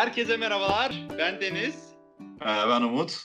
Herkese merhabalar, ben Deniz. Ben Umut.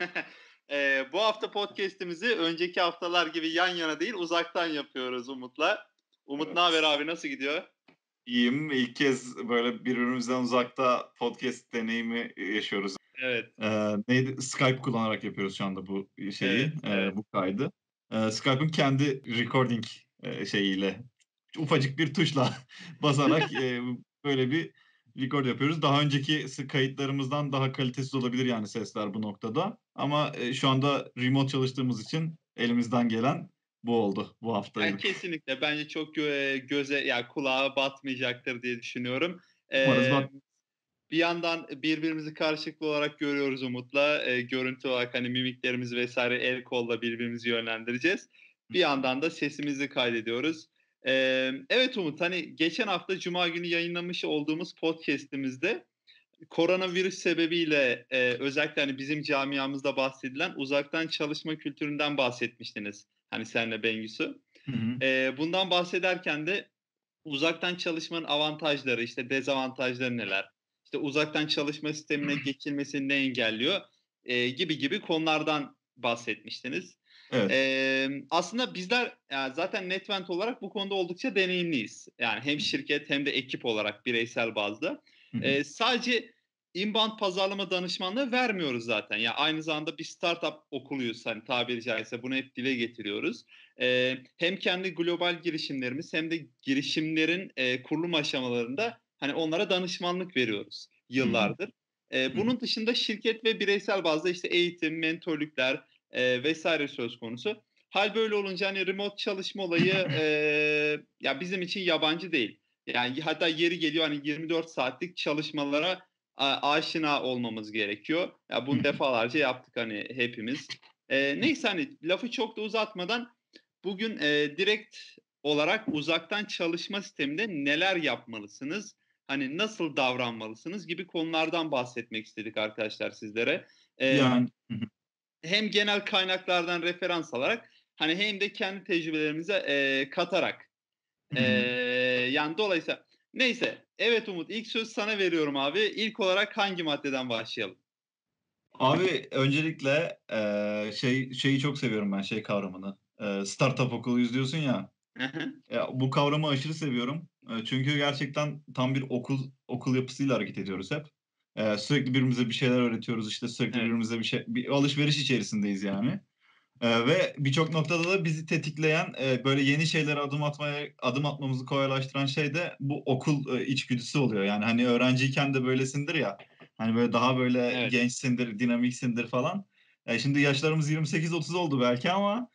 Bu hafta podcast'imizi önceki haftalar gibi yan yana değil, uzaktan yapıyoruz Umut'la. Umut Evet. ne haber abi, nasıl gidiyor? İyiyim. İlk kez böyle birbirimizden uzakta podcast deneyimi yaşıyoruz. Evet, Skype kullanarak yapıyoruz şu anda bu şeyi, evet. bu kaydı. Skype'ın kendi recording şeyiyle, ufacık bir tuşla basarak böyle bir record yapıyoruz. Daha önceki kayıtlarımızdan daha kalitesiz olabilir yani sesler bu noktada. Ama şu anda remote çalıştığımız için elimizden gelen bu oldu bu Yani haftalık. kesinlikle bence çok göze, yani kulağa batmayacaktır diye düşünüyorum. Umarız Bir yandan birbirimizi karşılıklı olarak görüyoruz Umut'la. Görüntü olarak hani mimiklerimizi vesaire el kolla birbirimizi yönlendireceğiz. Bir yandan da sesimizi kaydediyoruz. Evet Umut, hani geçen hafta Cuma günü yayınlamış olduğumuz podcast'imizde koronavirüs sebebiyle özellikle hani bizim camiamızda bahsedilen uzaktan çalışma kültüründen bahsetmiştiniz. Hani senle Bengüsü. Hı hı. Bundan bahsederken de uzaktan çalışmanın avantajları, işte dezavantajları neler? İşte uzaktan çalışma sistemine geçilmesini ne engelliyor? Gibi konulardan bahsetmiştiniz. Evet. Aslında bizler yani zaten Netvent olarak bu konuda oldukça deneyimliyiz. Yani hem şirket hem de ekip olarak bireysel bazda. Hı hı. Sadece inbound pazarlama danışmanlığı vermiyoruz zaten. Yani aynı zamanda bir startup okuluyuz, hani tabiri caizse bunu hep dile getiriyoruz. Hem kendi global girişimlerimiz hem de girişimlerin kurulum aşamalarında hani onlara danışmanlık veriyoruz Hı hı. yıllardır. Hı hı. Bunun dışında şirket ve bireysel bazda işte eğitim, mentörlükler vesaire söz konusu. Hal böyle olunca hani remote çalışma olayı ya bizim için yabancı değil. Yani hatta yeri geliyor hani 24 saatlik çalışmalara aşina olmamız gerekiyor. Ya Hı bunu hı. defalarca yaptık hani hepimiz. Neyse hani lafı çok da uzatmadan bugün direkt olarak uzaktan çalışma sisteminde neler yapmalısınız? Hani nasıl davranmalısınız gibi konulardan bahsetmek istedik arkadaşlar sizlere. E, Yani hı hı. Hem genel kaynaklardan referans alarak hani hem de kendi tecrübelerimize katarak. Hı Eee, hı. Yani dolayısıyla neyse. Evet Umut, ilk söz sana veriyorum abi. İlk olarak hangi maddeden başlayalım? Abi öncelikle, şeyi çok seviyorum ben, şey kavramını. Startup okuluyuz diyorsun ya. Hı hı. Ya, bu kavramı aşırı seviyorum. Çünkü gerçekten tam bir okul yapısıyla hareket ediyoruz hep. Sürekli birbirimize bir şeyler öğretiyoruz, işte, sürekli Evet. birbirimize bir alışveriş içerisindeyiz yani. Ve birçok noktada da bizi tetikleyen, böyle yeni şeylere adım atmamızı kolaylaştıran şey de bu okul, içgüdüsü oluyor. Yani, hani, öğrenciyken de böylesindir ya, hani, böyle daha böyle Evet. gençsindir, dinamiksindir falan. Şimdi yaşlarımız 28-30 oldu belki ama,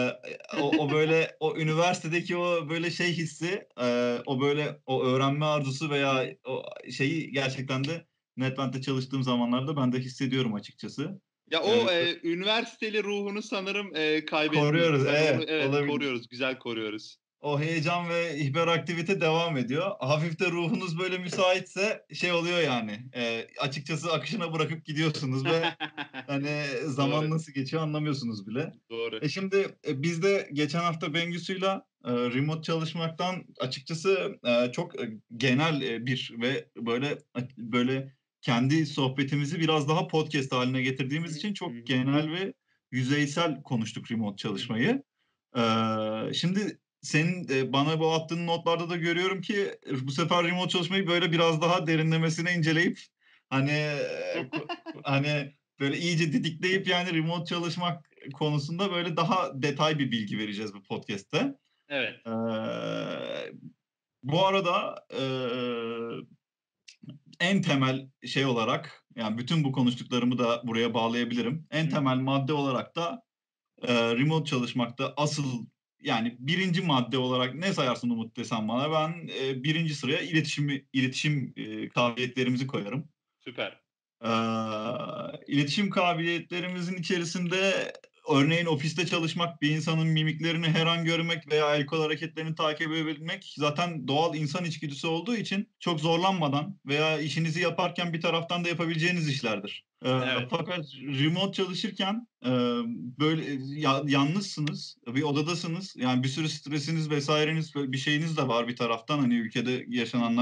o böyle o üniversitedeki o böyle şey hissi, o böyle o öğrenme arzusu Hı veya hı. o şeyi gerçekten de Netbent'te çalıştığım zamanlarda ben de hissediyorum açıkçası. Ya o Eee üniversiteli ruhunu sanırım kaybetmiyoruz. Koruyoruz, Ben onu evet, evet olabilir. koruyoruz, güzel koruyoruz. O heyecan ve hiperaktivite devam ediyor. Hafif de ruhunuz böyle müsaitse şey oluyor yani, açıkçası akışına bırakıp gidiyorsunuz ve hani zaman Doğru, nasıl geçiyor anlamıyorsunuz bile. doğru. Şimdi, biz de geçen hafta Bengüsü'yle, remote çalışmaktan açıkçası, çok, genel, bir ve böyle kendi sohbetimizi biraz daha podcast hâline Hı getirdiğimiz hı. için Hı çok hı. genel ve yüzeysel konuştuk remote Hı hı. çalışmayı. Şimdi senin, bana bu attığın notlarda da görüyorum ki, bu sefer remote çalışmayı böyle biraz daha derinlemesine inceleyip, hani, hani, böyle iyice didikleyip yani remote çalışmak konusunda böyle daha detay bir bilgi vereceğiz bu podcast'te. Evet. Eee, Bu arada, en temel şey olarak, yani bütün bu konuştuklarımı da buraya bağlayabilirim. En Hı hı. temel madde olarak da, remote çalışmakta asıl yani birinci madde olarak ne sayarsın Umut desem bana, ben, 1. sıraya iletişim, kabiliyetlerimizi koyarım. Süper. İletişim kabiliyetlerimizin içerisinde örneğin ofiste çalışmak, bir insanın mimiklerini her an görmek veya el kol hareketlerini takip edebilmek zaten doğal insan içgüdüsü olduğu için çok zorlanmadan veya işinizi yaparken bir taraftan da yapabileceğiniz işlerdir. Evet. Fakat remote çalışırken, böyle, yalnızsınız, bir odadasınız. Yani bir sürü stresiniz vs.'niz, böyle bir şeyiniz de var bir taraftan. Hani ülkede yaşananlar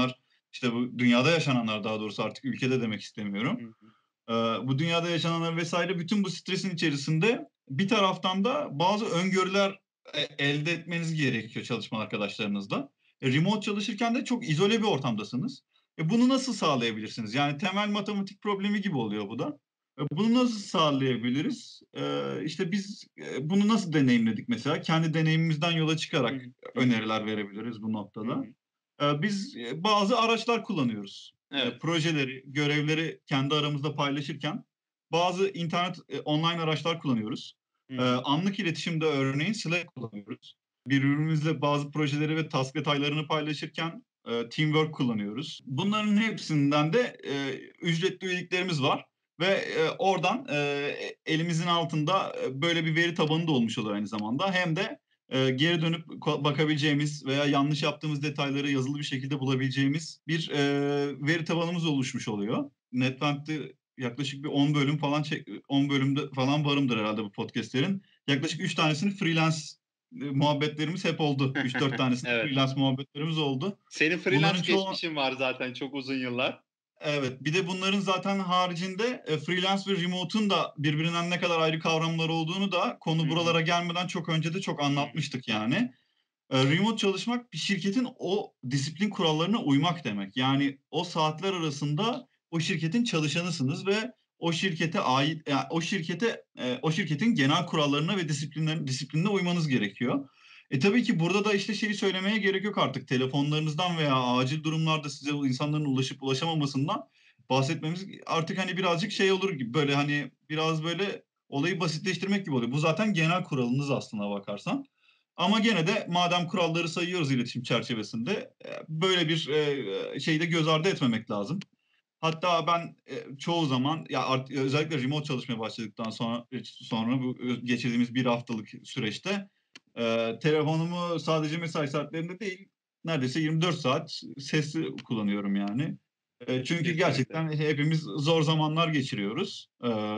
işte bu dünyada yaşananlar, daha doğrusu artık ülkede demek istemiyorum. Hı hı. Bu dünyada yaşananlar vesaire, bütün bu stresin içerisinde bir taraftan da bazı öngörüler elde etmeniz gerekiyor çalışma arkadaşlarınızla. Remote çalışırken de çok izole bir ortamdasınız. Bunu nasıl sağlayabilirsiniz? Yani temel matematik problemi gibi oluyor bu da. Bunu nasıl sağlayabiliriz? İşte biz bunu nasıl deneyimledik mesela? Kendi deneyimimizden yola Hı çıkarak hı. Hı hı. öneriler verebiliriz bu Hı noktada. hı. Biz bazı araçlar kullanıyoruz. Evet. Projeleri, görevleri kendi aramızda paylaşırken bazı internet, online araçlar kullanıyoruz. Hı hı. Anlık iletişimde örneğin Slack kullanıyoruz. Birbirimizle bazı projeleri ve task detaylarını paylaşırken Teamwork kullanıyoruz. Bunların hepsinden de ücretli üyeliklerimiz var ve oradan elimizin altında böyle bir veri tabanı da olmuş oluyor aynı zamanda. Hem de geri dönüp bakabileceğimiz veya yanlış yaptığımız detayları yazılı bir şekilde bulabileceğimiz bir veri tabanımız oluşmuş oluyor. NetBank'te yaklaşık bir 10 bölüm falan 10 bölümde falan varımdır herhalde bu podcast'lerin. Yaklaşık 3 tanesini freelance muhabbetlerimiz hep oldu. 3-4 tanesinde Evet. freelance muhabbetlerimiz oldu. Senin freelance Bunların çoğu geçmişin var zaten çok uzun yıllar. Evet, bir de bunların zaten haricinde freelance ve remote'un da birbirinden ne kadar ayrı kavramlar olduğunu da Hı konu hı. buralara gelmeden çok önce de çok Hı hı. anlatmıştık yani. Remote çalışmak bir şirketin o disiplin kurallarına uymak demek. Yani o saatler arasında o şirketin çalışanısınız ve o şirkete ait, yani o şirketin genel kurallarına ve disiplinine uymanız gerekiyor. Tabii ki burada da işte şeyi söylemeye gerek yok artık. Telefonlarınızdan veya acil durumlarda size insanların ulaşıp ulaşamamasından bahsetmemiz artık hani birazcık şey olur gibi, böyle hani biraz böyle olayı basitleştirmek gibi oluyor. Bu zaten genel kuralınız aslına bakarsan. Ama gene de madem kuralları sayıyoruz iletişim çerçevesinde, böyle bir şeyi de göz ardı etmemek lazım. Hatta ben çoğu zaman ya özellikle remote çalışmaya başladıktan sonra bu geçirdiğimiz bir haftalık süreçte telefonumu sadece mesai saatlerinde değil, neredeyse 24 saat sesli kullanıyorum yani. Çünkü Kesinlikle. gerçekten hepimiz zor zamanlar geçiriyoruz.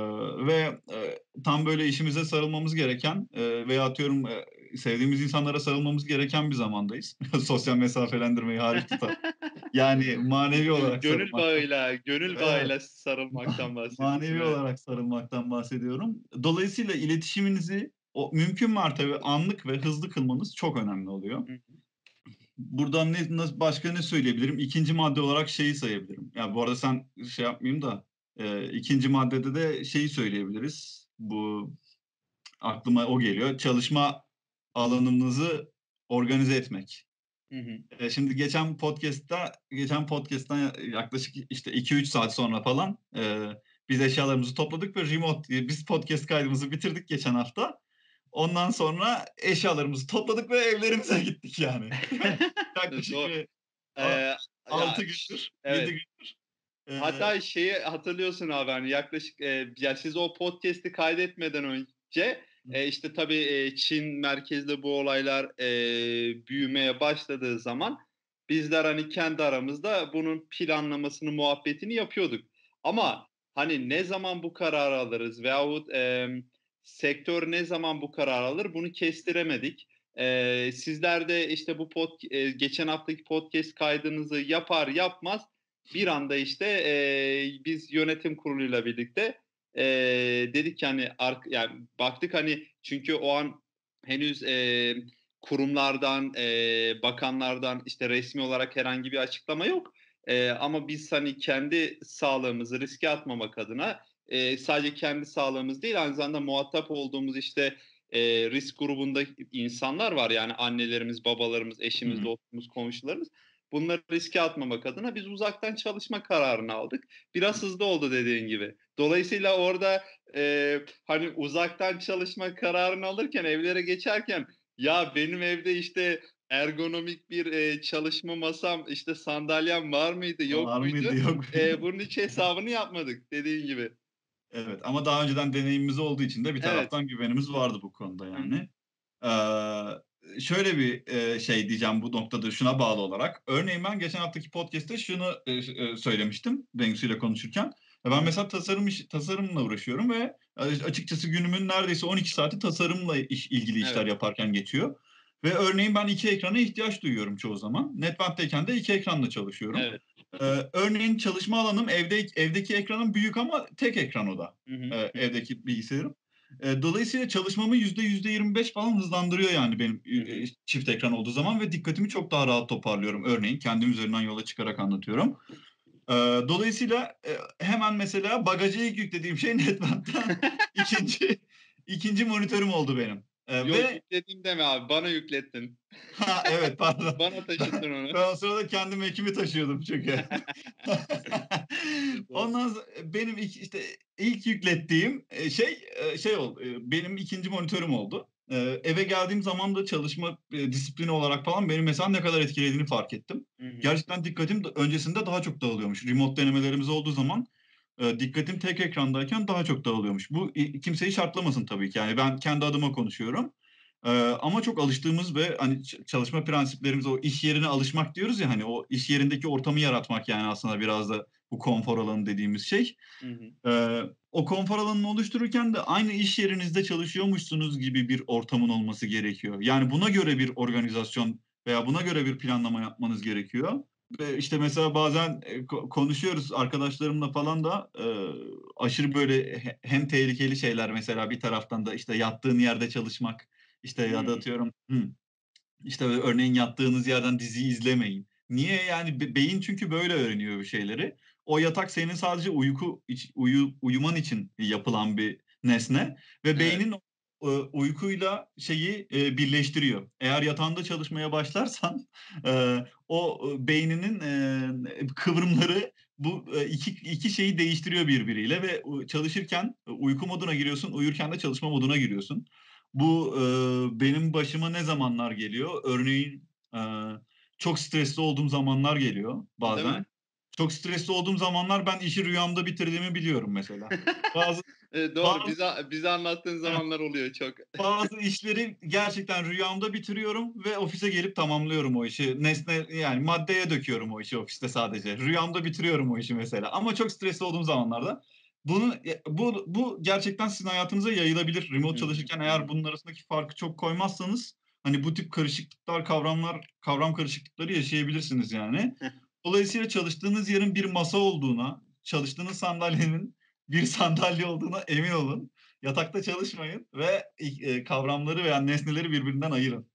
Ve tam böyle işimize sarılmamız gereken veya atıyorum sevdiğimiz insanlara sarılmamız gereken bir zamandayız. Sosyal mesafelendirmeyi hariç tutarak. Yani manevi olarak Gönül sarılmaktan. bağıyla, gönül Evet. bağıyla sarılmaktan bahsediyorsun, Manevi evet. olarak sarılmaktan bahsediyorum. Dolayısıyla iletişiminizi o mümkün mertebe anlık ve hızlı kılmanız çok önemli oluyor. Hı hı. Buradan başka ne söyleyebilirim? İkinci madde olarak şeyi sayabilirim. Ya bu arada sen şey yapmayayım da, 2'nci maddede de şeyi söyleyebiliriz. Bu aklıma o geliyor. Çalışma alanınızı organize etmek. Hı hı. Şimdi geçen podcast'tan yaklaşık işte 2-3 saat sonra falan biz eşyalarımızı topladık ve biz podcast kaydımızı bitirdik geçen hafta. Ondan sonra eşyalarımızı topladık ve evlerimize gittik yani. Yaklaşık Do bir a eee, 6 ya, gündür, 7 evet. gündür. Eee Hatta şeyi hatırlıyorsun abi, hani yaklaşık, ya siz o podcast'i kaydetmeden önce, işte tabii, Çin merkezli bu olaylar, büyümeye başladığı zaman bizler hani kendi aramızda bunun planlamasını, muhabbetini yapıyorduk. Ama hani ne zaman bu kararı alırız veyahut, sektör ne zaman bu kararı alır bunu kestiremedik. Sizler de işte bu geçen haftaki podcast kaydınızı yapar yapmaz bir anda işte, biz yönetim kuruluyla birlikte, dedik ki hani yani baktık hani çünkü o an henüz, kurumlardan, bakanlardan işte resmi olarak herhangi bir açıklama yok. Ama biz hani kendi sağlığımızı riske atmamak adına, sadece kendi sağlığımız değil aynı zamanda muhatap olduğumuz işte, risk grubunda insanlar var. Yani annelerimiz, babalarımız, Hı eşimiz, hı. dostumuz, komşularımız. Bunları riske atmamak adına biz uzaktan çalışma kararını aldık. Biraz hızlı oldu dediğin gibi. Dolayısıyla orada, hani uzaktan çalışma kararını alırken, evlere geçerken, ya benim evde işte ergonomik bir, çalışma masam, işte sandalyem var mıydı, yok Var mıydı, muydu? yok muydu? Bunun hiç hesabını yapmadık dediğin gibi. Evet, ama daha önceden deneyimimiz olduğu için de bir Evet. taraftan güvenimiz vardı bu konuda Hı hı. yani. Şöyle bir şey diyeceğim bu noktada şuna bağlı olarak. Örneğin ben geçen haftaki podcast'te şunu söylemiştim Bengsu ile konuşurken. Hı Ben hı. mesela tasarımla uğraşıyorum ve açıkçası günümün neredeyse 12 saati tasarımla ilgili işler Evet. yaparken geçiyor. Ve örneğin ben iki ekrana ihtiyaç duyuyorum çoğu zaman. NetBank'tayken de iki ekranla çalışıyorum. Evet. Örneğin çalışma alanım evdeki ekranım büyük ama tek ekran o da, Hı hı. Hı hı. evdeki bilgisayarım. Dolayısıyla çalışmamı %25 falan hızlandırıyor yani benim, Hı hı. çift ekran olduğu zaman ve dikkatimi çok daha rahat toparlıyorum. Örneğin kendim üzerinden yola çıkarak anlatıyorum. Dolayısıyla, hemen mesela bagaja ilk yüklediğim şey Netband'den ikinci ikinci monitörüm oldu benim. Yok, Ve yükledin deme abi, bana yüklettin. Ha, evet, pardon. Bana taşıttın onu. Ben o sırada kendi Mac'imi taşıyordum çünkü. Doğru. Ondan sonra benim işte ilk yüklettiğim, şey oldu, benim ikinci monitörüm oldu. Eve geldiğim zaman da çalışma, disiplini olarak falan beni mesela ne kadar etkilediğini fark ettim. Hı hı. Gerçekten dikkatim öncesinde daha çok dağılıyormuş. Remote denemelerimiz olduğu zaman, dikkatim tek ekrandayken daha çok dağılıyormuş. Bu kimseyi şartlamasın tabii ki. Yani ben kendi adıma konuşuyorum. Ama çok alıştığımız ve hani çalışma prensiplerimiz, o iş yerine alışmak diyoruz ya, hani o iş yerindeki ortamı yaratmak yani aslında biraz da bu konfor alanı dediğimiz şey. Hı hı. O konfor alanını oluştururken de aynı iş yerinizde çalışıyormuşsunuz gibi bir ortamın olması gerekiyor. Yani buna göre bir organizasyon veya buna göre bir planlama yapmanız gerekiyor. Ve işte mesela bazen, konuşuyoruz arkadaşlarımla falan da, aşırı böyle hem tehlikeli şeyler mesela bir taraftan da işte yattığın yerde çalışmak, işte ya da Hımm. atıyorum, işte örneğin yattığınız yerden dizi izlemeyin. Niye? Yani beyin çünkü böyle öğreniyor bir şeyleri. O yatak senin sadece uyuman için yapılan bir nesne ve Evet. beynin uykuyla şeyi, birleştiriyor. Eğer yatağında çalışmaya başlarsan, beyninin, kıvrımları bu, iki şeyi değiştiriyor birbiriyle ve çalışırken uyku moduna giriyorsun, uyurken de çalışma moduna giriyorsun. Bu, benim başıma ne zamanlar geliyor? Örneğin, çok stresli olduğum zamanlar geliyor Değil mi? bazen. Çok stresli olduğum zamanlar ben işi rüyamda bitirdiğimi biliyorum mesela. Bazı Doğru. bazı Bize anlattığın zamanlar oluyor çok. bazı işleri gerçekten rüyamda bitiriyorum ve ofise gelip tamamlıyorum o işi. Yani maddeye döküyorum o işi ofiste sadece. Rüyamda bitiriyorum o işi mesela ama çok stresli olduğum zamanlarda bu gerçekten sizin hayatınıza yayılabilir. Remote Hı hı. çalışırken Hı eğer hı. bunun arasındaki farkı çok koymazsanız, hani, bu tip karışıklıklar, kavram karışıklıkları yaşayabilirsiniz yani. Dolayısıyla çalıştığınız yerin bir masa olduğuna, çalıştığınız sandalyenin bir sandalye olduğuna emin olun. Yatakta çalışmayın ve kavramları veya nesneleri birbirinden ayırın.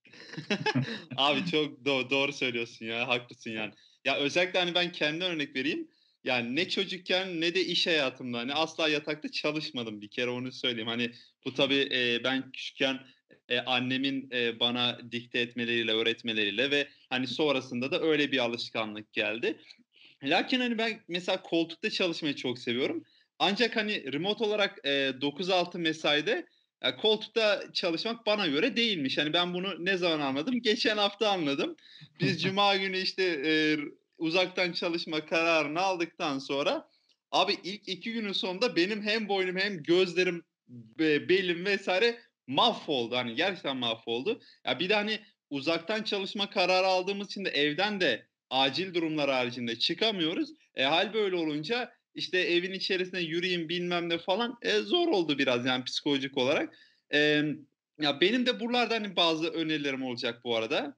Abi çok doğru söylüyorsun ya, haklısın yani. Ya, özellikle, hani, ben kendimden örnek vereyim. Yani ne çocukken ne de iş hayatımda, hani, asla yatakta çalışmadım, bir kere onu söyleyeyim. Hani, bu tabii, ben küçükken, annemin, bana dikte etmeleriyle, öğretmeleriyle ve, hani, sonrasında da öyle bir alışkanlık geldi. Lakin, hani, ben mesela koltukta çalışmayı çok seviyorum. Ancak, hani, remote olarak, 9-6 mesaide, koltukta çalışmak bana göre değilmiş. Hani, ben bunu ne zaman anladım? Geçen hafta anladım. Biz cuma günü, işte, uzaktan çalışma kararını aldıktan sonra abi ilk 2 günün sonunda benim hem boynum hem gözlerim, belim vs. mahvoldu. Hani, gerçekten mahvoldu. Ya, bir de, hani, uzaktan çalışma kararı aldığımız için de evden de acil durumlar haricinde çıkamıyoruz. Hâl böyle olunca, işte, evin içerisinde yürüyeyim bilmem ne falan, zor oldu biraz yani psikolojik olarak. Emm, Ya, benim de buralarda, hani, bazı önerilerim olacak bu arada.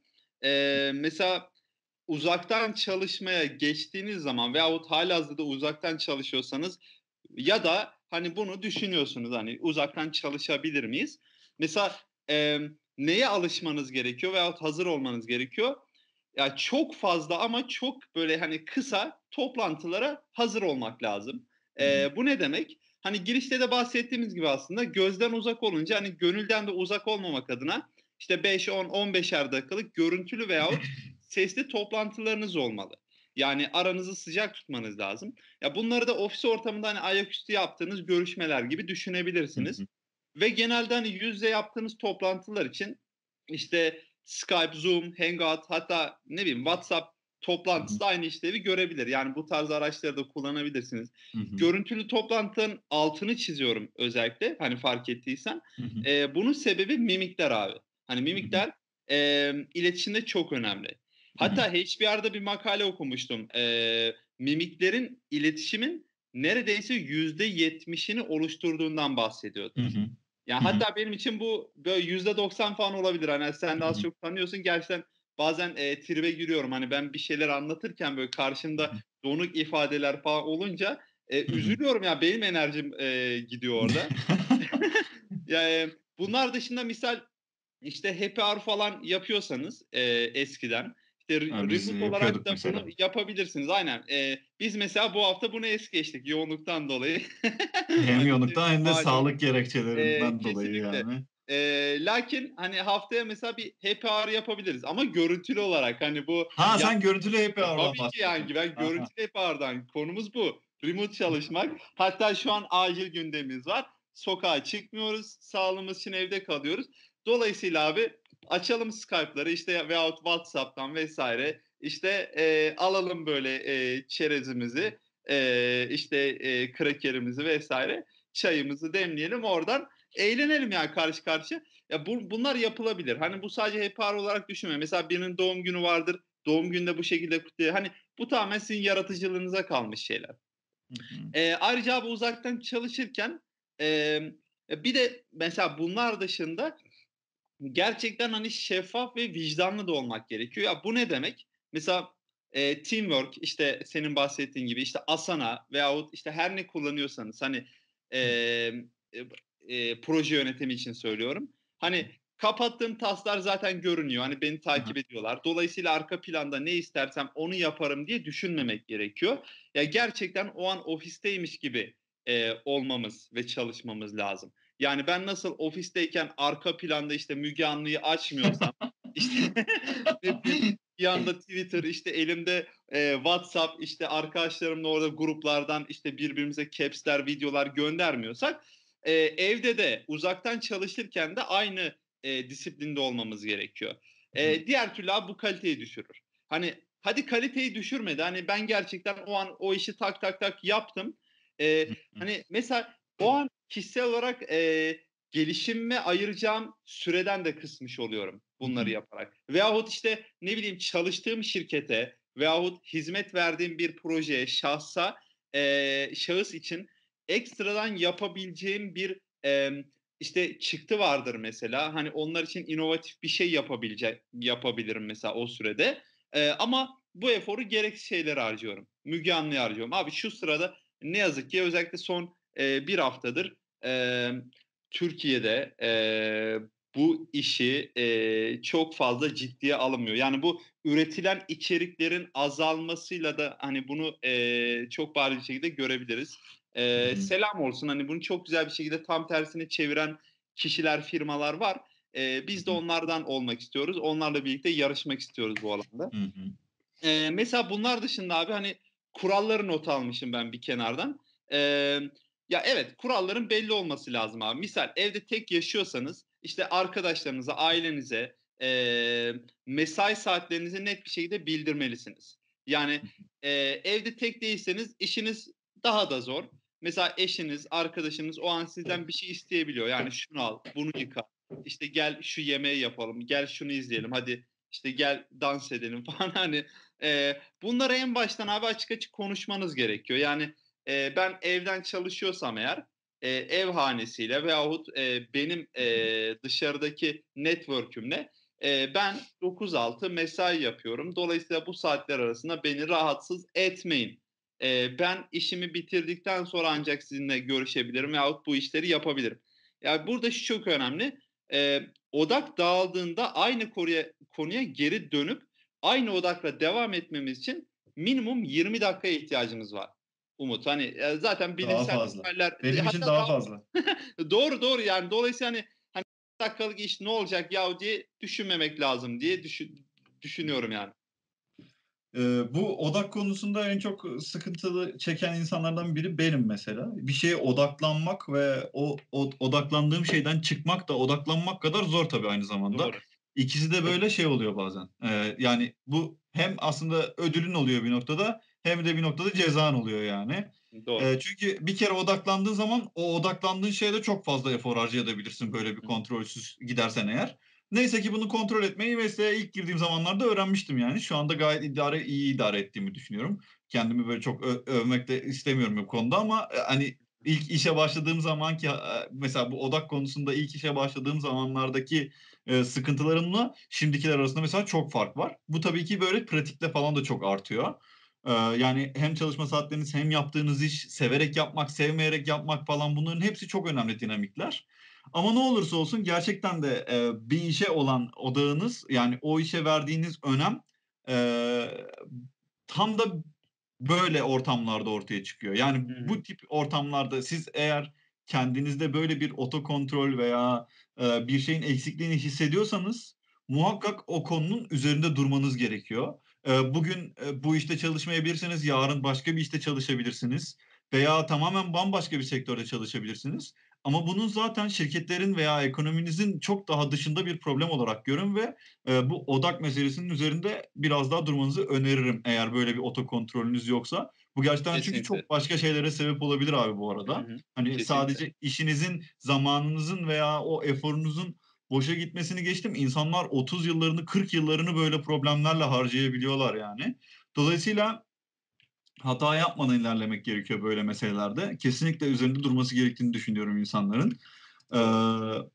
Mesela uzaktan çalışmaya geçtiğiniz zaman veyahut hâlihazırda uzaktan çalışıyorsanız ya da, hani, bunu düşünüyorsunuz, hani, uzaktan çalışabilir miyiz? Mesela, neye alışmanız gerekiyor veyahut hazır olmanız gerekiyor? Ya, çok fazla ama çok, böyle, hani, kısa toplantılara hazır olmak lazım. Hı hı. Bu ne demek? Hani, girişte de bahsettiğimiz gibi aslında gözden uzak olunca, hani, gönülden de uzak olmamak adına, işte, 5, 10, 15'er dakikalık görüntülü veyahut sesli toplantılarınız olmalı. Yani aranızı sıcak tutmanız lazım. Ya, bunları da ofis ortamında, hani, ayaküstü yaptığınız görüşmeler gibi Hı düşünebilirsiniz. hı. Ve genelde, hani, yüz yüze yaptığınız toplantılar için, işte, Skype, Zoom, Hangout hatta ne bileyim WhatsApp Hı hı. toplantısı da aynı işlevi görebilir. Yani bu tarz araçları da kullanabilirsiniz. Hı hı. Görüntülü toplantının altını çiziyorum özellikle, hani, fark ettiysen. Hı hı. Bunun sebebi mimikler abi. Hani, Hı hı. mimikler, iletişimde çok önemli. Hı hı. Hatta HBR'da bir makale okumuştum. Mimiklerin iletişimin neredeyse %70'ini oluşturduğundan bahsediyordu. Hı hı. Ya, Hı hı. hatta benim için bu böyle %90 falan olabilir. Hani, sen de Hı az hı. çok tanıyorsun. Gerçekten bazen tribe giriyorum. Hani ben bir şeyler anlatırken böyle Hı karşımda hı. donuk ifadeler falan olunca Hı hı. üzülüyorum ya, benim enerjim gidiyor orada. Ya, bunlar dışında misal işte happy hour falan yapıyorsanız, eskiden, işte Ha, biz remote olarak yapıyorduk da bunu mesela. yapabilirsiniz. Aynen. Biz mesela bu hafta bunu es geçtik yoğunluktan dolayı. Hem Hani, yoğunluktan hem de malum. sağlık gerekçelerinden dolayı Kesinlikle. yani. Lakin, hani, haftaya mesela bir happy hour yapabiliriz ama görüntülü olarak. Hani, bu Ha, ya sen görüntülü happy hour'dan tabii ki bahsediyorsun. yani ben Aha. görüntülü happy hour'dan konumuz bu. Remote çalışmak. Hatta şu an acil gündemimiz var. Sokağa çıkmıyoruz. Sağlığımız için evde kalıyoruz. Dolayısıyla abi açalım Skype'ları işte veyahut WhatsApp'tan vesaire. İşte, alalım böyle, çerezimizi, işte, krakerimizi vesaire, çayımızı demleyelim, oradan eğlenelim yani karşı karşıya. Ya bunlar yapılabilir. Hani bu sadece happy hour olarak düşünme. Mesela birinin doğum günü vardır. Doğum gününde bu şekilde kutluyor. Hani bu tamamen sizin yaratıcılığınıza kalmış şeyler. Hı hı. Ayrıca abi uzaktan çalışırken, emm, bir de mesela bunlar dışında gerçekten, hani, şeffaf ve vicdanlı da olmak gerekiyor. Ya, bu ne demek? Mesela, teamwork, işte, senin bahsettiğin gibi, işte, Asana veyahut, işte, her ne kullanıyorsanız, hani, emm, proje yönetimi için söylüyorum. Hı hı. Hani, kapattığım task'lar zaten görünüyor. Hani, beni Hı hı. takip ediyorlar. Dolayısıyla arka planda ne istersem onu yaparım diye düşünmemek gerekiyor. Ya, gerçekten o an ofisteymiş gibi, olmamız ve çalışmamız lazım. Yani ben nasıl ofisteyken arka planda, işte, Müge Anlı'yı açmıyorsam, işte, ne bileyim, bir yanda Twitter, işte, elimde, WhatsApp, işte, arkadaşlarımla orada gruplardan, işte, birbirimize caps'ler, videolar göndermiyorsak, evde de uzaktan çalışırken de aynı, disiplinde olmamız gerekiyor. Hı hı. Diğer türlü abi bu kaliteyi düşürür. Hani, hadi kaliteyi düşürmedi, hani, ben gerçekten o an o işi tak tak tak yaptım. Hı hı. Hani, mesela o an kişisel olarak, gelişimime ayıracağım süreden de kısmış oluyorum Hı bunları hı. yaparak. Veyahut, işte, ne bileyim, çalıştığım şirkete veyahut hizmet verdiğim bir projeye, şahıs için ekstradan yapabileceğim bir, işte, çıktı vardır mesela. Hani, onlar için inovatif bir şey yapabilirim mesela o sürede. Ama bu eforu gereksiz şeylere harcıyorum. Müge Anlı'ya harcıyorum. Abi şu sırada ne yazık ki özellikle son, 1 haftadır, Türkiye'de, bu işi, çok fazla ciddiye alınmıyor. Yani bu üretilen içeriklerin azalmasıyla da, hani, bunu, çok bariz bir şekilde görebiliriz. Hı hı. Selam olsun, hani, bunu çok güzel bir şekilde tam tersine çeviren kişiler, firmalar var. Hı Biz de hı. onlardan olmak istiyoruz. Onlarla birlikte yarışmak istiyoruz bu alanda. Hı hı. Mesela bunlar dışında abi, hani, kuralları not almışım ben bir kenardan. Emm, ya, evet, kuralların belli olması lazım abi. Misal evde tek yaşıyorsanız, işte, arkadaşlarınıza, ailenize, mesai saatlerinizi net bir şekilde bildirmelisiniz. Yani, evde tek değilseniz işiniz daha da zor. Mesela eşiniz, arkadaşınız o an sizden bir şey isteyebiliyor. Yani, "Şunu al, bunu yıka, işte, gel şu yemeği yapalım, gel şunu izleyelim, hadi, işte, gel dans edelim." falan, hani, bunları en baştan abi açık açık konuşmanız gerekiyor. Yani, ben evden çalışıyorsam eğer, ev hanesiyle veyahut, benim, dışarıdaki network'ümle, ben 9-6 mesai yapıyorum. Dolayısıyla bu saatler arasında beni rahatsız etmeyin. Ben işimi bitirdikten sonra ancak sizinle görüşebilirim veyahut bu işleri yapabilirim. Ya, burada şu çok önemli, odak dağıldığında aynı konuya geri dönüp aynı odakla devam etmemiz için minimum 20 dakikaya ihtiyacımız var Umut. Hani, zaten Daha bilimsel fazla. temeller Benim için hatta daha daha fazla. doğru, doğru yani dolayısıyla, hani, 10 dakikalık iş ne olacak yahu diye düşünmemek lazım diye düşünüyorum yani. Bu odak konusunda en çok sıkıntılı çeken insanlardan biri benim mesela. Bir şeye odaklanmak ve o odaklandığım şeyden çıkmak da odaklanmak kadar zor tabii aynı zamanda. Doğru, İkisi de böyle şey oluyor bazen. Yani bu hem aslında ödülün oluyor bir noktada hem de bir noktada cezan oluyor yani. doğru. Çünkü bir kere odaklandığın zaman o odaklandığın şeyde çok fazla efor harcayabilirsin böyle bir Hı hı. kontrolsüz gidersen eğer. Neyse ki bunu kontrol etmeyi mesleğe ilk girdiğim zamanlarda öğrenmiştim yani. Şu anda gayet iyi idare ettiğimi düşünüyorum. Kendimi böyle çok övmek de istemiyorum bu konuda ama, hani, ilk işe başladığım zamanki, mesela bu odak konusunda ilk işe başladığım zamanlardaki, sıkıntılarımla şimdikiler arasında mesela çok fark var. Bu tabii ki böyle pratikte falan da çok artıyor. Yani hem çalışma saatleriniz hem yaptığınız iş, severek yapmak, sevmeyerek yapmak falan bunların hepsi çok önemli dinamikler. Ama ne olursa olsun gerçekten de, bir işe olan odağınız, yani o işe verdiğiniz önem, eee, tam da böyle ortamlarda ortaya çıkıyor. Yani Hı hı. bu tip ortamlarda siz eğer kendinizde böyle bir otokontrol veya, bir şeyin eksikliğini hissediyorsanız muhakkak o konunun üzerinde durmanız gerekiyor. Bugün, bu işte çalışmayabilirsiniz, yarın başka bir işte çalışabilirsiniz veya tamamen bambaşka bir sektörde çalışabilirsiniz. Ama bunun zaten şirketlerin veya ekonominizin çok daha dışında bir problem olarak görün ve, bu odak meselesinin üzerinde biraz daha durmanızı öneririm eğer böyle bir otokontrolünüz yoksa. Bu gerçekten çünkü Kesinlikle. çok başka şeylere sebep olabilir abi bu Hı arada. hı. Hani Kesinlikle. sadece işinizin, zamanınızın veya o eforunuzun boşa gitmesini geçtim, insanlar 30 yıllarını, 40 yıllarını böyle problemlerle harcayabiliyorlar yani. Dolayısıyla hata yapmadan ilerlemek gerekiyor böyle meselelerde. Kesinlikle üzerinde durması gerektiğini düşünüyorum insanların. Doğru. Eee,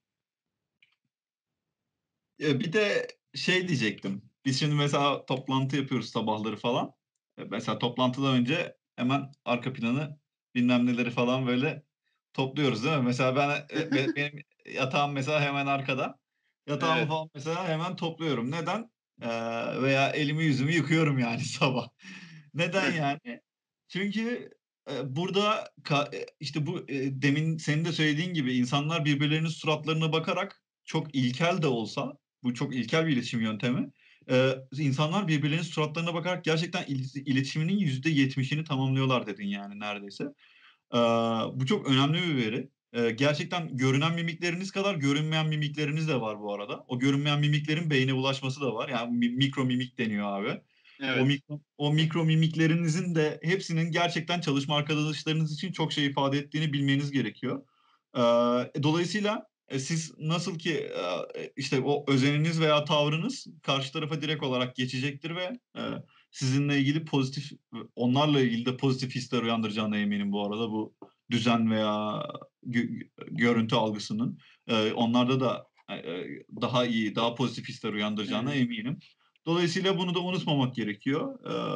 bir de şey diyecektim. Biz şimdi mesela toplantı yapıyoruz sabahları falan. Mesela toplantıdan önce hemen arka planı, bilmem neleri falan böyle topluyoruz, değil mi? Mesela benim yatağım mesela hemen arkada. Yatağımı Evet. falan mesela hemen topluyorum. Neden? Veya elimi yüzümü yıkıyorum yani sabah. Neden yani? Çünkü, burada işte bu, demin senin de söylediğin gibi insanlar birbirlerinin suratlarına bakarak çok ilkel de olsa, bu çok ilkel bir iletişim yöntemi, insanlar birbirlerinin suratlarına bakarak gerçekten iletişiminin %70'ini tamamlıyorlar dedin yani neredeyse. Bu çok önemli bir veri. Gerçekten görünen mimikleriniz kadar görünmeyen mimikleriniz de var bu arada. O görünmeyen mimiklerin beyne ulaşması da var. Yani mikro mimik deniyor abi. Evet. O mikro mimiklerinizin de hepsinin gerçekten çalışma arkadaşlarınız için çok şey ifade ettiğini bilmeniz gerekiyor. Dolayısıyla, siz nasıl ki, işte o özeniniz veya tavrınız karşı tarafa direkt olarak geçecektir ve, sizinle ilgili pozitif, onlarla ilgili de pozitif hisler uyandıracağına eminim bu arada bu düzen veya görüntü algısının. Onlarda da, daha iyi, daha pozitif hisler Hı uyandıracağına hı. eminim. Dolayısıyla bunu da unutmamak gerekiyor.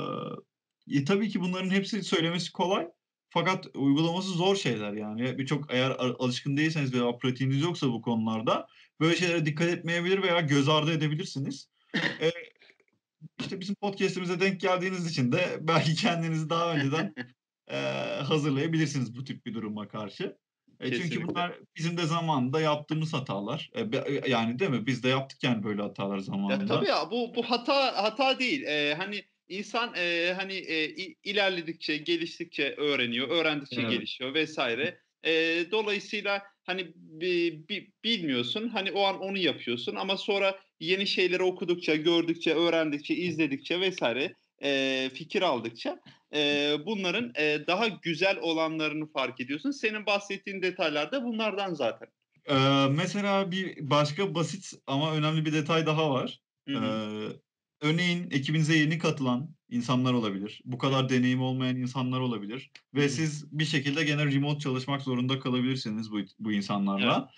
Tabii ki bunların hepsi söylemesi kolay fakat uygulaması zor şeyler yani. Birçok eğer alışkın değilseniz veya pratiğiniz yoksa bu konularda böyle şeylere dikkat etmeyebilir veya göz ardı edebilirsiniz. Eee, işte bizim podcast'imize denk geldiğiniz için de belki kendinizi daha önceden, eee, hazırlayabilirsiniz bu tip bir duruma karşı. Çünkü Kesinlikle. bunlar bizim de zamanında yaptığımız hatalar. Yani değil mi? Biz de yaptık yani böyle hatalar Ya, tabii zamanında. ya, bu hata değil. Hani, insan, hani, ilerledikçe, geliştikçe öğreniyor, öğrendikçe Evet. gelişiyor vs. Dolayısıyla, hani, bilmiyorsun, hani, o an onu yapıyorsun ama sonra yeni şeyleri okudukça, gördükçe, öğrendikçe, izledikçe vs. Fikir aldıkça, bunların, daha güzel olanlarını fark ediyorsun. Senin bahsettiğin detaylar da bunlardan zaten. Mesela bir başka basit ama önemli bir detay daha var. Hı hı. Eee, örneğin ekibinize yeni katılan insanlar olabilir. Bu Hı kadar hı. deneyimi olmayan insanlar olabilir Hı ve hı. siz bir şekilde gene remote çalışmak zorunda kalabilirsiniz bu Evet. insanlarla.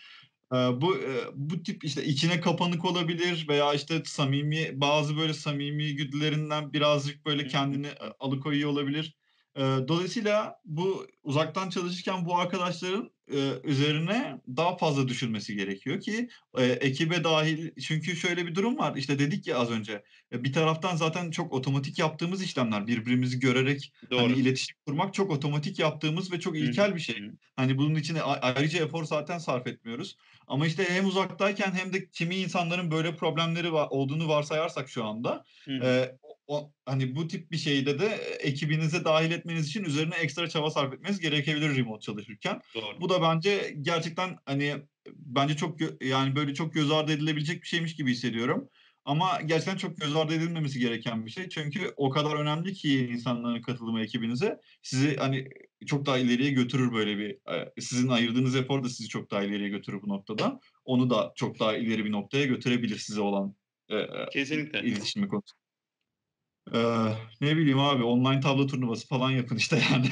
Bu tip, işte, içine kapanık olabilir veya, işte, bazı böyle samimi güdülerinden birazcık böyle Hı hı. kendini, alıkoyuyor olabilir. Dolayısıyla bu uzaktan çalışırken bu arkadaşların, üzerine daha fazla düşünmesi gerekiyor ki, ekibe dâhil. Çünkü şöyle bir durum var, işte, dedik ya az önce, bir taraftan zaten çok otomatik yaptığımız işlemler, birbirimizi görerek, hani, Doğru. iletişim kurmak çok otomatik yaptığımız ve çok Hı hı. ilkel bir şey. Hı hı. Hani, bunun için ayrıca efor zaten sarf etmiyoruz. Ama, işte, hem uzaktayken hem de kimi insanların böyle problemleri olduğunu varsayarsak şu anda, Hı hı. hani, bu tip bir şeyde de, ekibinize dâhil etmeniz için üzerine ekstra çaba sarf etmeniz gerekebilir remote çalışırken. Doğru. Bu da bence gerçekten, hani, bence çok yani, böyle, çok göz ardı edilebilecek bir şeymiş gibi hissediyorum. Ama gerçekten çok göz ardı edilmemesi gereken bir şey. Çünkü o kadar önemli ki insanların katılımı ekibinize. Sizi, hani, çok daha ileriye götürür böyle bir, sizin ayırdığınız efor da sizi çok daha ileriye götürür bu noktada. Onu da çok daha ileri bir noktaya götürebilir size olan, Kesinlikle. iletişimi konusunda. Ne bileyim abi, online tablo turnuvası falan yapın işte yani.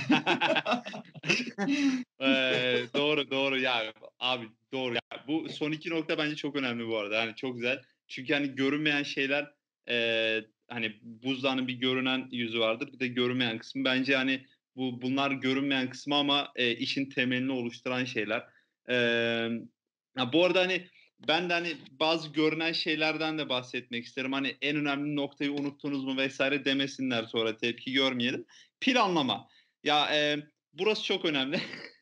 Doğru, doğru. Ya, abi doğru. Ya, bu son 2 nokta bence çok önemli bu arada. Hani, çok güzel. Çünkü, hani, görünmeyen şeyler, hani, buzdağının bir görünen yüzü vardır, bir de görünmeyen kısmı. Bence, hani, bunlar görünmeyen kısmı ama, işin temelini oluşturan şeyler. Emm, bu arada, hani, ben de, hani, bazı görünen şeylerden de bahsetmek isterim. Hani, en önemli noktayı unuttunuz mu vesaire demesinler sonra, tepki görmeyelim. Planlama. Ya, burası çok önemli.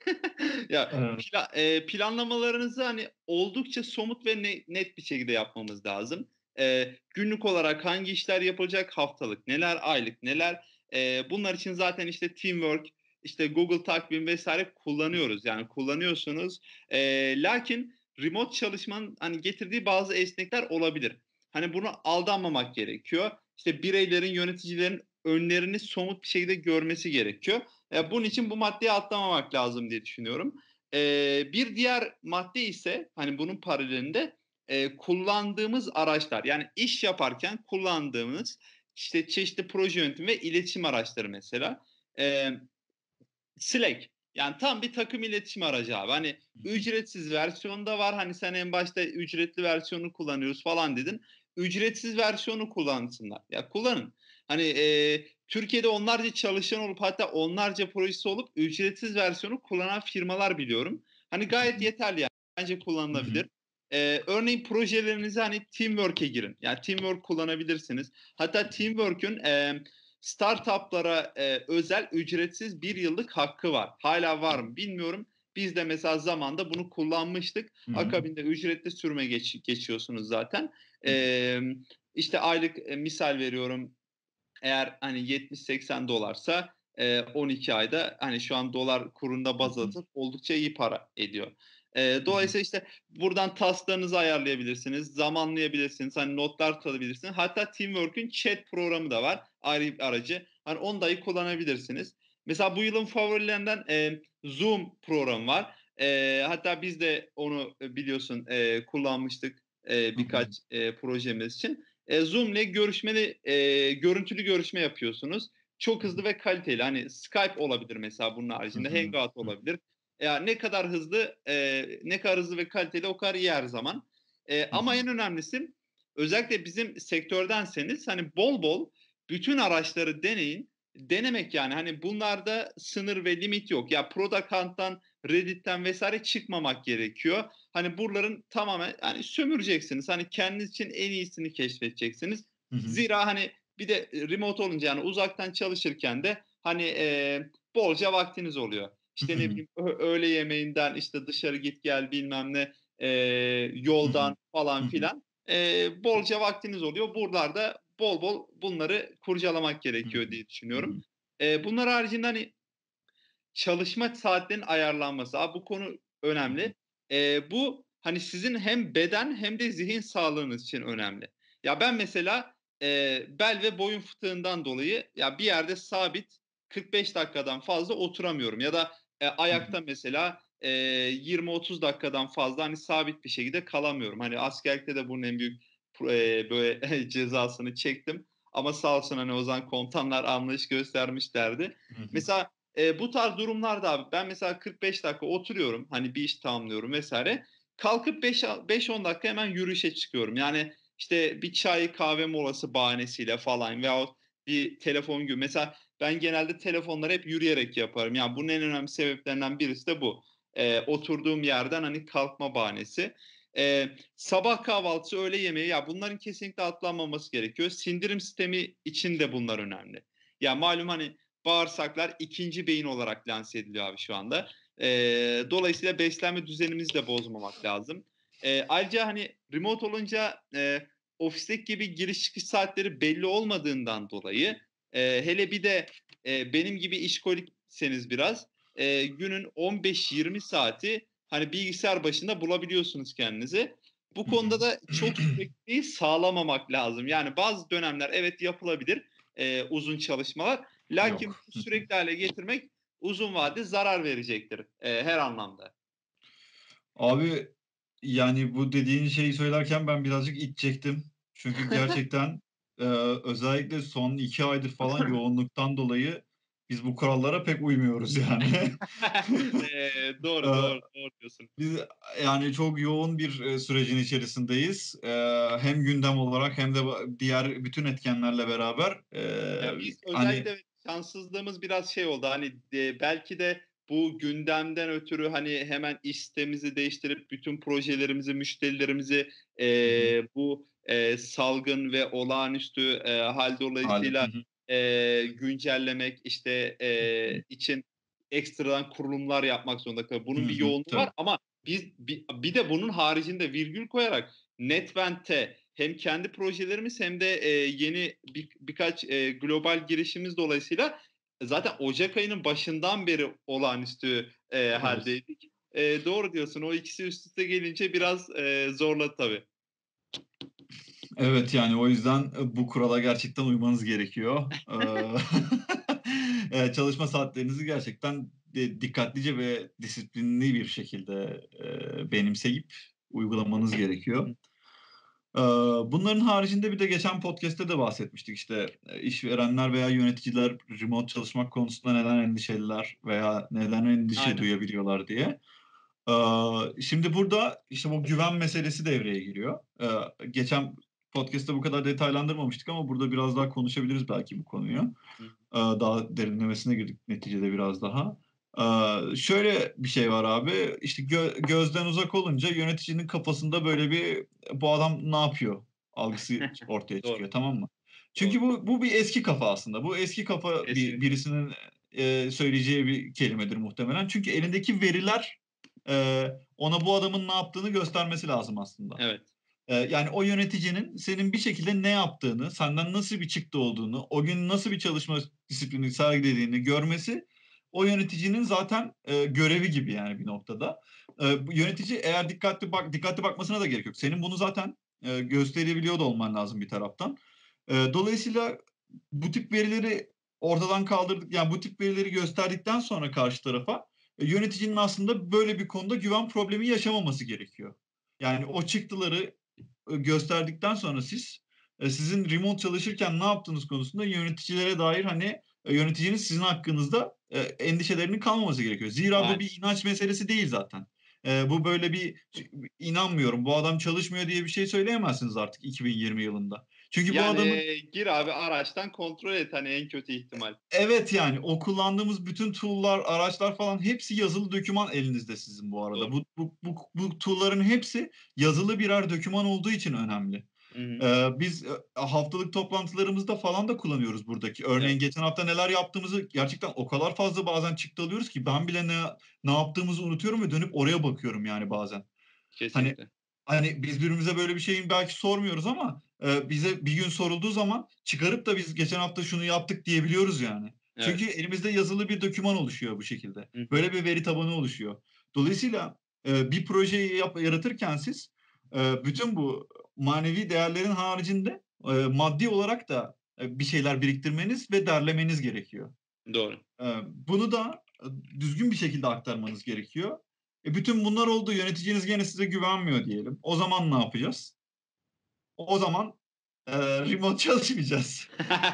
Ya, Evet. planlamalarınızı, hani, oldukça somut ve net bir şekilde yapmamız lazım. Günlük olarak hangi işler yapılacak, haftalık neler, aylık neler? Bunlar için zaten, işte, Teamwork, işte, Google Takvim vs. kullanıyoruz. Yani kullanıyorsunuz. Lakin remote çalışmanın, hani, getirdiği bazı esnekler olabilir. Hani, buna aldanmamak gerekiyor. İşte, bireylerin, yöneticilerin önlerini somut bir şekilde görmesi gerekiyor. Bunun için bu maddeyi atlamamak lazım diye düşünüyorum. Bir diğer madde ise, hani, bunun paralelinde, kullandığımız araçlar. Yani iş yaparken kullandığımız, işte, çeşitli proje yönetimi ve iletişim araçları mesela. Emm Slack. Yani tam bir takım iletişim aracı abi. Hani Hı hı. ücretsiz versiyonu da var. Hani sen en başta ücretli versiyonunu kullanıyoruz falan dedin. Ücretsiz versiyonu kullansınlar. Ya kullanın. Hani, Türkiye'de onlarca çalışan olup hatta onlarca projesi olup ücretsiz versiyonu kullanan firmalar biliyorum. Hani gayet yeterli yani. Bence Hı hı. kullanılabilir. Örneğin projelerinize hani Teamwork'e girin. Yani Teamwork kullanabilirsiniz. Hatta Teamwork'ün, startup'lara, özel ücretsiz 1 yıllık hakkı var. Hâlâ var mı bilmiyorum. Biz de mesela zamanında bunu kullanmıştık. Hı hı. Akabinde ücretli sürüme geçiyorsunuz zaten. Hı hı. İşte aylık, misal veriyorum, eğer hani 70-80 dolarsa 12 ayda hani şu an dolar kurunda Hı baz hı. atıp oldukça iyi para ediyor. Hı hı. Dolayısıyla işte buradan task'larınızı ayarlayabilirsiniz, zamanlayabilirsiniz, hani notlar tutabilirsiniz. Hatta Teamwork'ün chat programı da var, ayrı bir aracı. Hani onu dahi kullanabilirsiniz. Mesela bu yılın favorilerinden Zoom programı var. Hatta biz de onu biliyorsun kullanmıştık Hı hı. birkaç projemiz için. Zoom'le görüntülü görüşme yapıyorsunuz. Çok Hı hı. hızlı ve kaliteli. Hani Skype olabilir mesela bunun Hı haricinde, hı. Hangout Hı hı. olabilir. Ya ne kadar hızlı ve kaliteli o kadar iyi her zaman. Hı Ama hı. en önemlisi özellikle bizim sektördenseniz hani bol bol bütün araçları deneyin. Denemek yani hani bunlarda sınır ve limit yok. Ya Product Hunt'tan, Reddit'ten vesaire çıkmamak gerekiyor. Hani buraların tamamen hani sömüreceksiniz. Hani kendiniz için en iyisini keşfedeceksiniz. Hı hı. Zira hani bir de remote olunca yani uzaktan çalışırken de hani bolca vaktiniz oluyor. Hı İşte ne hı. bileyim öğle yemeğinden işte dışarı git gel bilmem ne Hı hı. yoldan Hı falan hı. filan bolca vaktiniz oluyor. Buralarda bol bol bunları kurcalamak Hı gerekiyor hı. diye Hı düşünüyorum. hı. Bunlar haricinde hani çalışma saatlerinin ayarlanması. Abi bu konu Hı hı. önemli. Bu hani sizin hem beden hem de zihin sağlığınız için önemli. Ya ben mesela bel ve boyun fıtığından dolayı ya bir yerde sabit 45 dakikadan fazla oturamıyorum ya da Hı hı. ayakta mesela 20-30 dakikadan fazla hani sabit bir şekilde kalamıyorum. Hani askerlikte de bunun en büyük böyle cezasını çektim. Ama sağ olsun hani o zaman komutanlar anlayış göstermişlerdi. Hı hı. Mesela bu tarz durumlarda abi ben mesela 45 dakika oturuyorum, hani, bir iş tamamlıyorum vs. Kalkıp 5-10 dakika hemen yürüyüşe çıkıyorum. Yani, işte, bir çay, kahve molası bahanesiyle falan veyahut bir telefon gibi. Mesela ben genelde telefonları hep yürüyerek yaparım. Yani, bunun en önemli sebeplerinden birisi de bu. Oturduğum yerden, hani, kalkma bahanesi. Sabah kahvaltısı, öğle yemeği, ya, bunların kesinlikle atlanmaması gerekiyor. Sindirim sistemi için de bunlar önemli. Ya, malum, hani, bağırsaklar ikinci beyin olarak lanse ediliyor abi şu anda. Dolayısıyla beslenme düzenimizi de bozmamak lazım. Ayrıca hani remote olunca ofisteki gibi giriş çıkış saatleri belli olmadığından dolayı hele bir de benim gibi işkolikseniz biraz günün 15-20 saati hani bilgisayar başında bulabiliyorsunuz kendinizi. Bu Hı hı. konuda da çok sürekli sağlamamak lazım. Yani bazı dönemler evet yapılabilir uzun çalışmalar. Lakin Yok. bunu sürekli hale getirmek uzun vadede zarar verecektir, her anlamda. Abi, yani bu dediğin şeyi söylerken ben birazcık iç çektim. Çünkü gerçekten özellikle son 2 aydır falan yoğunluktan dolayı biz bu kurallara pek uymuyoruz yani. Doğru, Eee, doğru, doğru diyorsun. biz yani çok yoğun bir, sürecin içerisindeyiz. Hem gündem olarak hem de diğer bütün etkenlerle beraber, Ya, biz hani. özellikle evet, şanssızlığımız biraz şey oldu, hani, belki de bu gündemden ötürü, hani, hemen iş sitemizi değiştirip bütün projelerimizi, müşterilerimizi, Hı hı. bu, salgın ve olağanüstü, hâl Hâli. Hı dolayısıyla, hı. güncellemek, işte, Hı. için ekstradan kurulumlar yapmak zorunda kalıyor. Hı Bunun bir hı. yoğunluğu var Tabii. ama biz bir de bunun haricinde virgül koyarak NetVent'te hem kendi projelerimiz hem de, yeni birkaç, global girişimimiz dolayısıyla zaten ocak ayının başından beri olağanüstü, Evet. hâldeydik. Doğru diyorsun. O ikisi üst üste gelince biraz, zorladı tabii. Evet, yani o yüzden, bu kurala gerçekten uymanız gerekiyor. Çalışma saatlerinizi gerçekten dikkatlice ve disiplinli bir şekilde, benimseyip uygulamanız Hı gerekiyor. hı. Bunların haricinde bir de geçen podcast'te de bahsetmiştik, işte, işverenler veya yöneticiler remote çalışmak konusunda neden endişeliler veya neden endişe Aynen. duyabiliyorlar diye. Şimdi burada, işte, bu güven meselesi devreye giriyor. Geçen podcast'te bu kadar detaylandırmamıştık ama burada biraz daha konuşabiliriz belki bu konuyu. Hı. Daha derinlemesine girdik neticede biraz daha. Şöyle bir şey var abi, işte, gözden uzak olunca yöneticinin kafasında böyle bir, "Bu adam ne yapıyor?" algısı ortaya Doğru, çıkıyor, tamam mı? doğru. Çünkü bu bir eski kafa aslında. Bu eski kafa Kesinlikle. birisinin, söyleyeceği bir kelimedir muhtemelen. Çünkü elindeki veriler, ona bu adamın ne yaptığını göstermesi lazım aslında. Evet. Yani o yöneticinin senin bir şekilde ne yaptığını, senden nasıl bir çıktı olduğunu, o gün nasıl bir çalışma disiplini sergilediğini görmesi o yöneticinin zaten, görevi gibi yani bir noktada. Bu yönetici eğer dikkatli bakmasına da gerek yok. Senin bunu zaten, gösterebiliyor da olman lazım bir taraftan. Dolayısıyla bu tip verileri ortadan kaldırdık, yani bu tip verileri gösterdikten sonra karşı tarafa, yöneticinin aslında böyle bir konuda güven problemi yaşamaması gerekiyor. Yani o çıktıları gösterdikten sonra siz, sizin remote çalışırken ne yaptığınız konusunda yöneticilere dair, hani, yöneticinin sizin hakkınızda, endişelerinin kalmaması gerekiyor. Zira bu Aynen. bir inanç meselesi değil zaten. Bu böyle inanmıyorum, bu adam çalışmıyor diye bir şey söyleyemezsiniz artık 2020 yılında. Çünkü bu Yani, adamın. gir abi araçtan kontrol et, hani, en kötü ihtimal. Evet, yani o kullandığımız bütün tool'lar, araçlar falan hepsi yazılı doküman elinizde sizin bu arada. Doğru. Bu tool'ların hepsi yazılı birer doküman olduğu için önemli. Hı hı. Biz, haftalık toplantılarımızda falan da kullanıyoruz buradaki. Örneğin Evet, geçen hafta neler yaptığımızı gerçekten o kadar fazla bazen çıktı alıyoruz ki ben bile ne yaptığımızı unutuyorum ve dönüp oraya bakıyorum yani bazen. Hani kesinlikle. Biz birbirimize böyle bir şeyi belki sormuyoruz ama, bize bir gün sorulduğu zaman çıkarıp da biz geçen hafta şunu yaptık diyebiliyoruz yani. Evet. Çünkü elimizde yazılı bir doküman oluşuyor bu şekilde. Hı hı. Böyle bir veri tabanı oluşuyor. Dolayısıyla, bir projeyi yaratırken siz, bütün bu manevi değerlerin haricinde, maddi olarak da, bir şeyler biriktirmeniz ve derlemeniz gerekiyor. Doğru. Bunu da, düzgün bir şekilde aktarmanız gerekiyor. Bütün bunlar oldu. Yöneticiniz gene size güvenmiyor diyelim. O zaman ne yapacağız? O zaman, remote çalışmayacağız.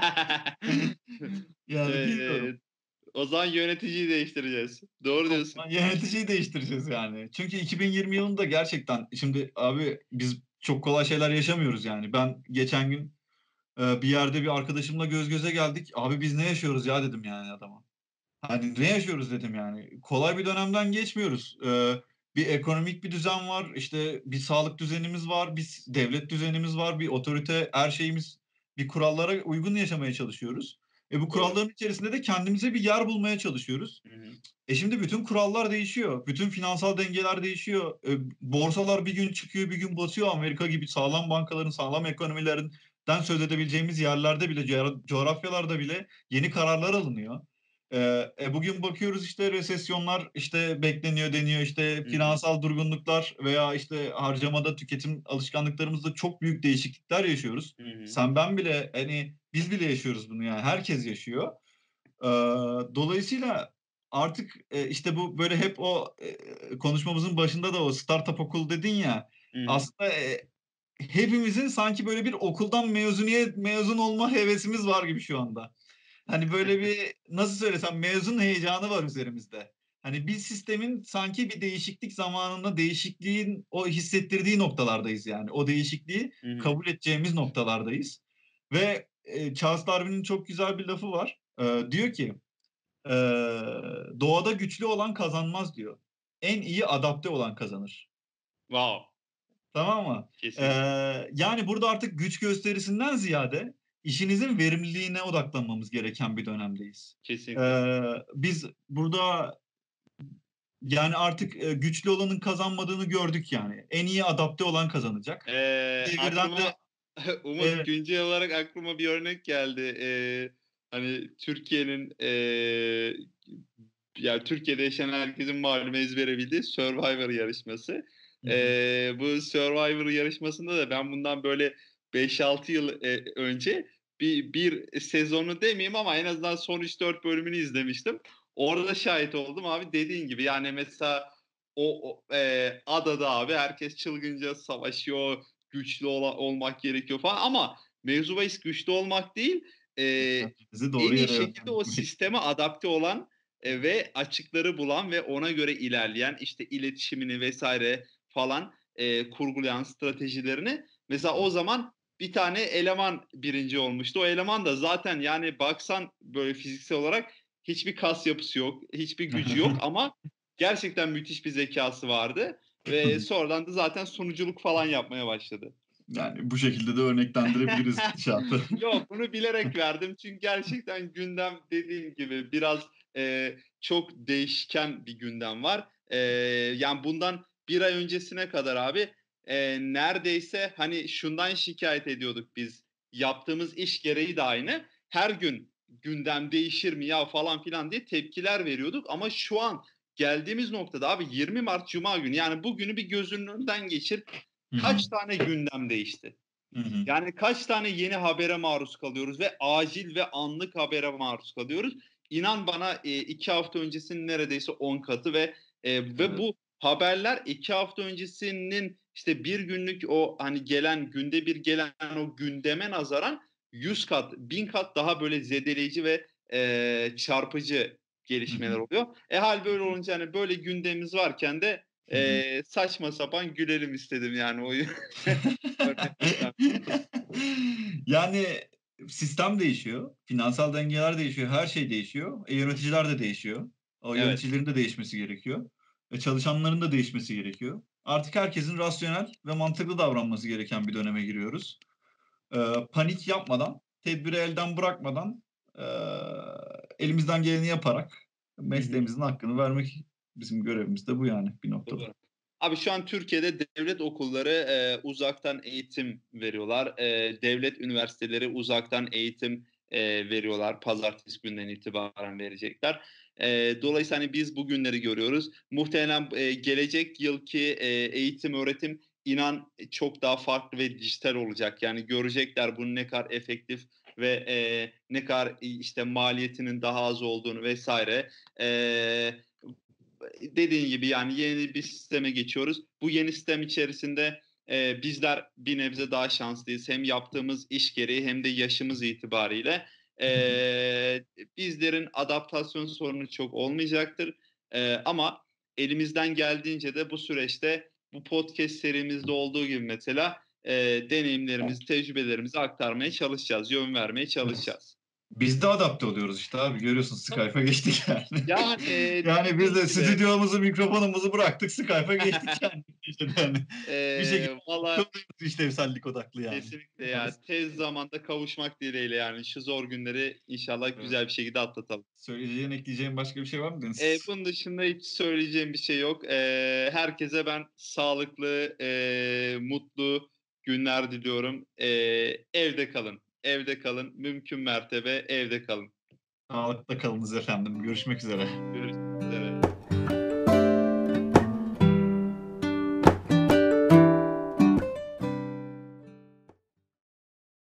Yani bilmiyorum. Eee, O zaman yöneticiyi değiştireceğiz. Doğru O diyorsun. zaman yöneticiyi değiştireceğiz yani. Çünkü 2020 yılında gerçekten şimdi abi biz çok kolay şeyler yaşamıyoruz yani. Ben geçen gün, bir yerde bir arkadaşımla göz göze geldik. "Abi biz ne yaşıyoruz ya?" dedim yani adama. Hani, "Ne yaşıyoruz?" dedim yani. Kolay bir dönemden geçmiyoruz. Bir ekonomik bir düzen var, işte, bir sağlık düzenimiz var, bir devlet düzenimiz var, bir otorite, her şeyimiz bir kurallara uygun yaşamaya çalışıyoruz. Bu Doğru. kuralların içerisinde de kendimize bir yer bulmaya çalışıyoruz. Hı hı. Şimdi bütün kurallar değişiyor. Bütün finansal dengeler değişiyor. Borsalar bir gün çıkıyor, bir gün batıyor. Amerika gibi sağlam bankaların, sağlam ekonomilerinden söz edebileceğimiz yerlerde bile, coğrafyalarda bile yeni kararlar alınıyor. Bugün bakıyoruz, işte, resesyonlar, işte, bekleniyor deniyor. İşte, Hı hı. finansal durgunluklar veya, işte, harcamada, tüketim alışkanlıklarımızda çok büyük değişiklikler yaşıyoruz. Hı hı. Sen, ben bile, hani, biz bile yaşıyoruz bunu yani. Herkes yaşıyor. Eee, Dolayısıyla artık, işte, bu böyle hep o, konuşmamızın başında da o startup okulu dedin ya, Hı hı. aslında, hepimizin sanki böyle bir okuldan mezun olma hevesimiz var gibi şu anda. Hani böyle bir nasıl söylesem mezun heyecanı var üzerimizde. Hani bir sistemin sanki bir değişiklik zamanında değişikliğin o hissettirdiği noktalardayız yani. O değişikliği Hı-hı. kabul edeceğimiz noktalardayız. Ve Charles Darwin'in çok güzel bir lafı var. Diyor ki e, doğada güçlü olan kazanmaz diyor. En iyi adapte olan kazanır. Wow. Tamam mı? Kesinlikle. Yani burada artık güç gösterisinden ziyade işinizin verimliliğine odaklanmamız gereken bir dönemdeyiz. Kesinlikle. Biz burada yani artık güçlü olanın kazanmadığını gördük yani. En iyi adapte olan kazanacak. Devirden de Aklıma Umut, evet. güncel olarak aklıma bir örnek geldi. Hani Türkiye'nin yani Türkiye'de yaşayan herkesin malum ezbere bildiği Survivor yarışması. Bu Survivor yarışmasında da ben bundan böyle 5-6 yıl önce bir sezonu demeyeyim ama en azından son 3-4 bölümünü izlemiştim. Orada şahit oldum abi, dediğin gibi yani mesela adada abi herkes çılgınca savaşıyor, güçlü olmak gerekiyor falan ama mevzu bahis güçlü olmak değil, e, Bizi doğru en iyi yere şekilde o yönlendirmek. sisteme adapte olan ve açıkları bulan ve ona göre ilerleyen, işte iletişimini vesaire falan kurgulayan stratejilerini. Mesela o zaman bir tane eleman birinci olmuştu. O eleman da zaten yani baksan böyle fiziksel olarak hiçbir kas yapısı yok, hiçbir gücü yok ama gerçekten müthiş bir zekası vardı ve sonradan da zaten sunuculuk falan yapmaya başladı. Yani bu şekilde de örneklendirebiliriz gidişatı. Yok, bunu bilerek verdim çünkü gerçekten gündem dediğim gibi biraz çok değişken bir gündem var. Yani bundan bir ay öncesine kadar abi neredeyse hani şundan şikayet ediyorduk biz. Yaptığımız iş gereği de aynı. Her gün gündem değişir mi ya falan filan diye tepkiler veriyorduk. Ama şu an geldiğimiz noktada abi 20 Mart Cuma günü, yani bugünü bir gözünün önünden geçir. Kaç tane gündem değişti? Yani kaç tane yeni habere maruz kalıyoruz ve acil ve anlık habere maruz kalıyoruz. İnan bana 2 hafta öncesinin neredeyse 10 katı ve Evet. bu haberler 2 hafta öncesinin işte bir günlük o hani gelen günde bir gelen o gündeme nazaran 100 kat 1000 kat daha böyle zedeleyici ve çarpıcı gelişmeler oluyor. Hal böyle olunca hani böyle gündemimiz varken de saçma sapan gülelim istedim yani o örneklerden. Yani sistem değişiyor, finansal dengeler değişiyor, her şey değişiyor. Yöneticiler de değişiyor. O Evet. yöneticilerin de değişmesi gerekiyor. Çalışanların da değişmesi gerekiyor. Artık herkesin rasyonel ve mantıklı davranması gereken bir döneme giriyoruz. Panik yapmadan, tedbiri elden bırakmadan, elimizden geleni yaparak Hı hı. mesleğimizin hakkını vermek bizim görevimiz de bu yani bir noktada. Doğru. Abi şu an Türkiye'de devlet okulları uzaktan eğitim veriyorlar. Devlet üniversiteleri uzaktan eğitim veriyorlar. Pazartesi günden itibaren verecekler. Dolayısıyla hani biz bu günleri görüyoruz. Muhtemelen gelecek yılki eğitim öğretim inan çok daha farklı ve dijital olacak. Yani görecekler bunun ne kadar efektif ve ne kadar işte maliyetinin daha az olduğunu vesaire. Dediğin gibi yani yeni bir sisteme geçiyoruz. Bu yeni sistem içerisinde bizler bir nebze daha şanslıyız. Hem yaptığımız iş gereği hem de yaşımız itibariyle. Bizlerin adaptasyon sorunu çok olmayacaktır. Ama elimizden geldiğince de bu süreçte bu podcast serimizde olduğu gibi mesela deneyimlerimizi, tecrübelerimizi aktarmaya çalışacağız, yön vermeye çalışacağız. Biz de adapte oluyoruz işte abi. Görüyorsun Skype'a geçtik yani. Yani Yani biz dediğin de gibi stüdyomuzu, mikrofonumuzu bıraktık Skype'a geçtik yani. İşte yani bir şekilde valla kalıyoruz işlevsellik odaklı yani. kesinlikle ya. Tez zamanda kavuşmak dileğiyle yani şu zor günleri inşallah Evet. güzel bir şekilde atlatalım. Söyleyeceğin, ekleyeceğin başka bir şey var mı Deniz? Bunun dışında hiç söyleyeceğim bir şey yok. Herkese ben sağlıklı, mutlu günler diliyorum. Evde kalın. Evde kalın. Mümkün mertebe evde kalın. Sağlıkla kalınız efendim. Görüşmek üzere.